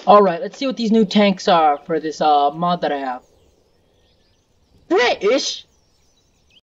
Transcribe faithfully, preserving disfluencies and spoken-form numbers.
Alright, let's see what these new tanks are for this uh mod that I have. British?